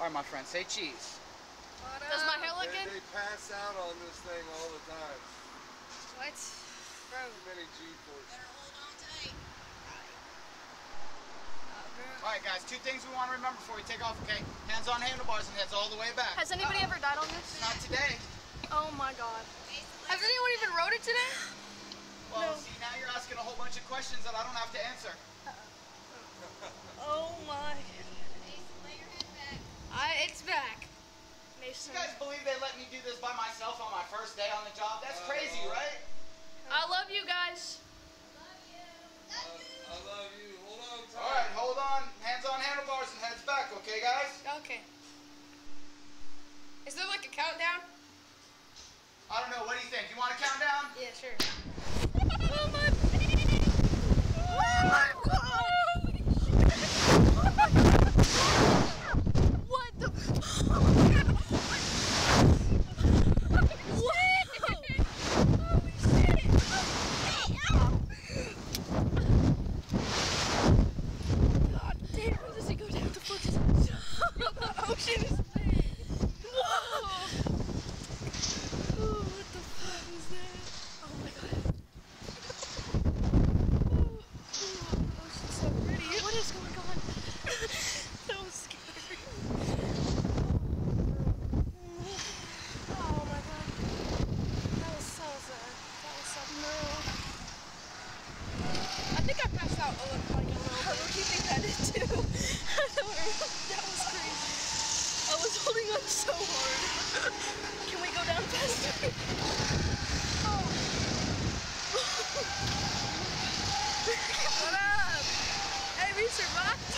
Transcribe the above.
All right, my friend, say cheese. Does my hair look good? They pass out on this thing all the time. What? Bro. Too many G-forces. Better hold on tight. All right, guys, two things we want to remember before we take off, okay? Hands on handlebars and heads all the way back. Has anybody ever died on this? Not today. Oh my god. Has anyone even rode it today? Well, No. see, now you're asking a whole bunch of questions that I don't have to answer. Oh my. Mason, lay your head back. It's back. Mason. You guys believe they let me do this by myself on my first day on the job? That's crazy, right? I love you guys. I love you. Hold on tight. All right, hold on. Hands on handlebars and heads back, okay, guys? Okay. Is there like a countdown? I don't know. What do you think? You want to count down? Yeah, sure. Oh my. Oh my god. What the? Holy shit! God damn, does it go down the fucking ocean? Is whoa! Oh, what the fuck is that? Oh my god. Oh, ocean's so pretty. What is going on? That was scary. Oh my god. That was so sad. That was so I think I passed out like a little bit. What do you think I did too? That was crazy. I was holding on so hard. Can we go down faster? Oh. What up? Hey, we survived.